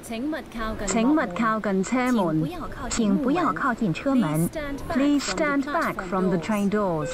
请勿靠近车门，请不要靠近车门。Please stand back from the train doors.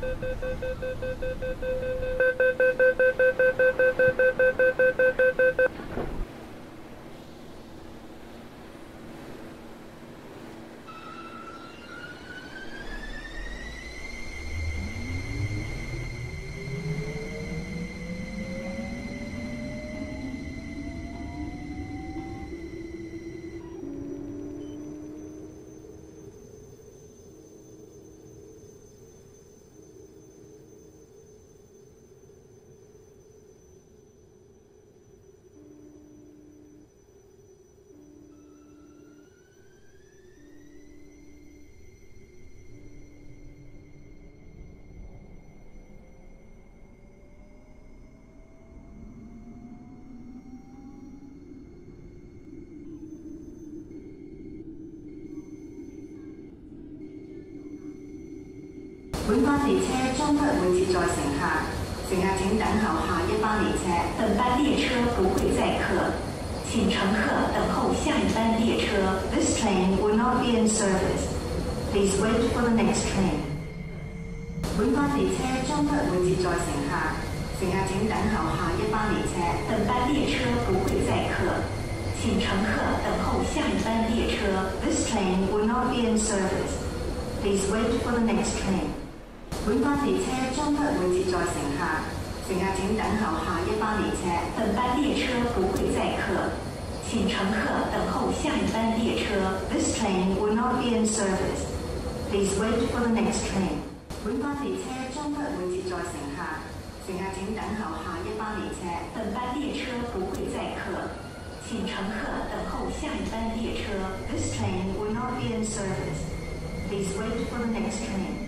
本班列车将不会接载乘客，乘客请等候下一班列车。本班列车不会载客，请乘客等候下一班列车。This train will not be in service. Please wait for the next train. 本班列车将不会接载乘客，乘客请等候下一班列车。本班列车不会载客，请乘客等候下一班列车。This train will not be in service. Please wait for the next train. 本班列车将不会接载乘客，乘客请等候下一班列车。本班列车不会载客，请乘客等候下一班列车。This train will not be in service. Please wait for the next train. 本班列车将不会接载乘客，乘客请等候下一班列车。本班列车不会载客，请乘客等候下一班列车。This train will not be in service. Please wait for the next train.